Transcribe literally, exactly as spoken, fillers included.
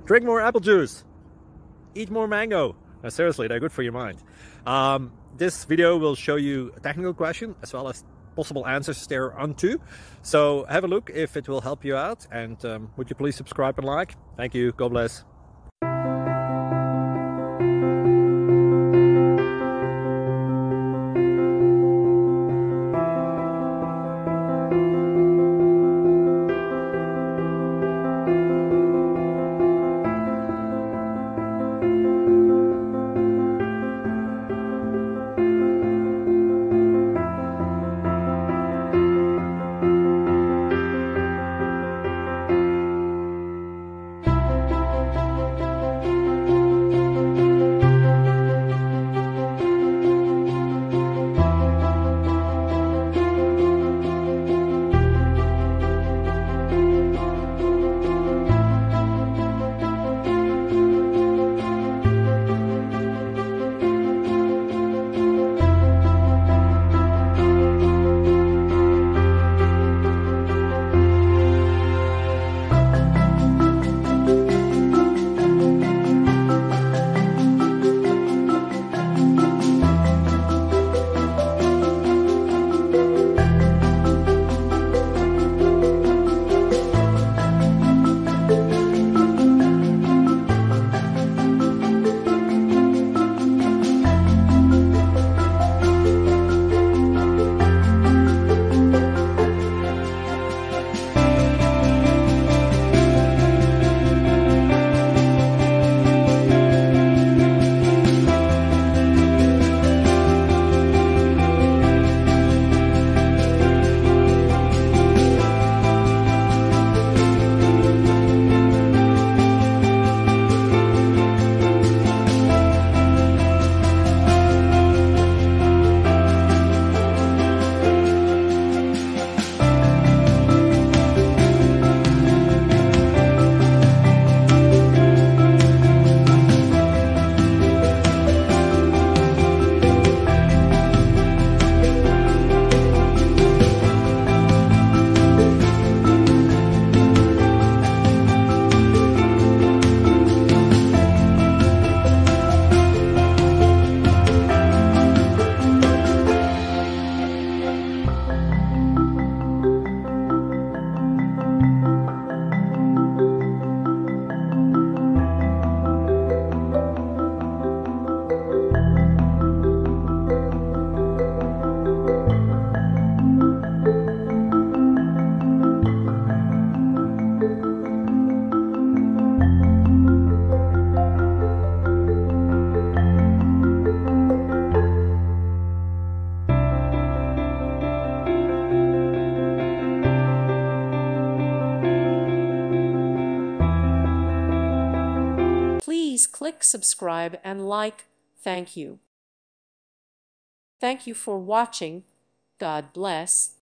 Drink more apple juice. Eat more mango. No, seriously, they're good for your mind. Um, this video will show you a technical question as well as possible answers thereunto. So have a look if it will help you out, and um, would you please subscribe and like? Thank you. God bless. Please click subscribe and like. Thank you. Thank you for watching. God bless.